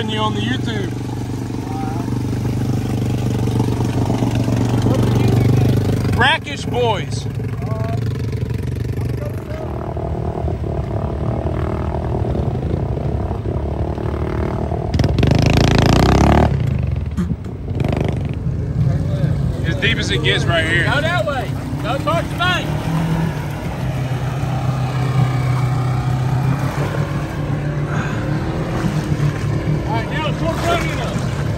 putting you on the YouTube. Brackish Boys. As deep as it gets right here. Go that way. Go towards the bank. All right, now it's more running up.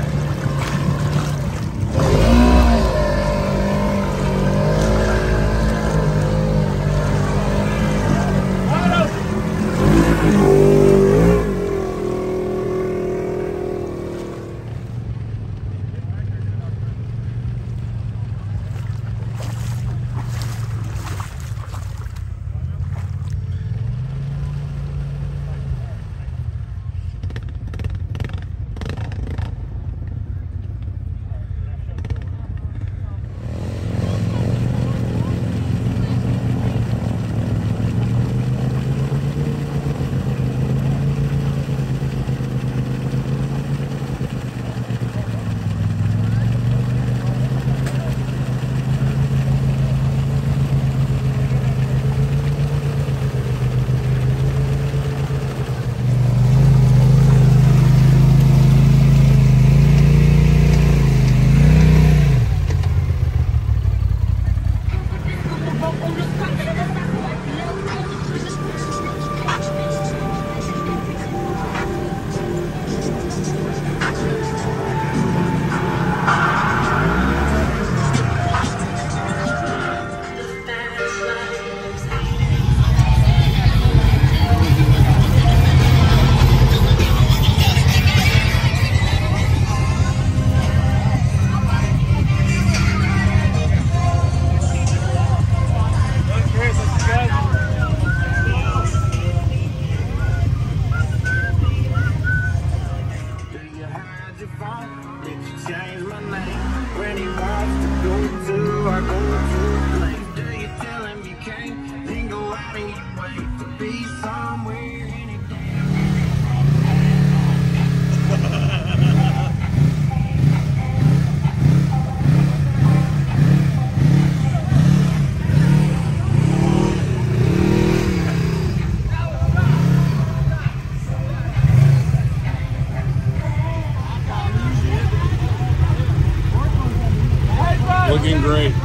Looking great.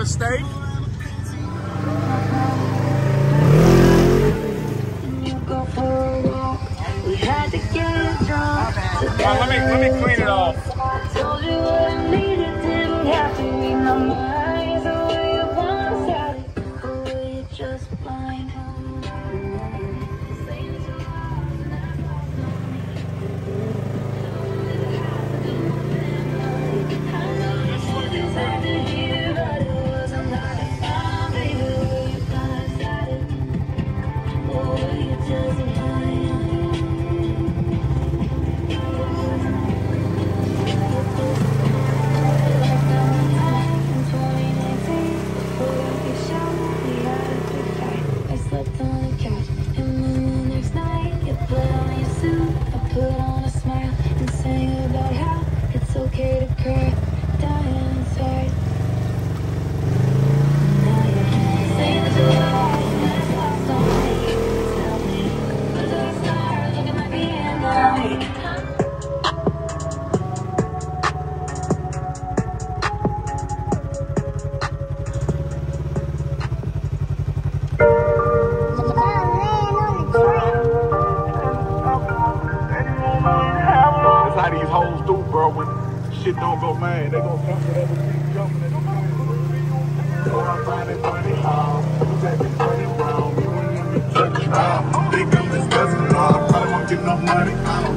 mistake. Let me clean it off. Told you what I needed, didn't have to read my mind. The way you once had it, or were you just blind? Saying to love, that's lost on me. I know this wasn't time to hear, but it wasn't like I found, baby. Were you blindsided, or were you just blind? Okay to cry, dying inside. Now you say that you're right, that's lost on me. Tell me, where do I start? Looking like the end of me. That's how these hoes do, bro. When shit don't go, man, they gon' jump it up and keep jumping it. So I find it funny how that be funny round. You ain't let me touch you out. Think I'm discussing, no, I probably won't get no money.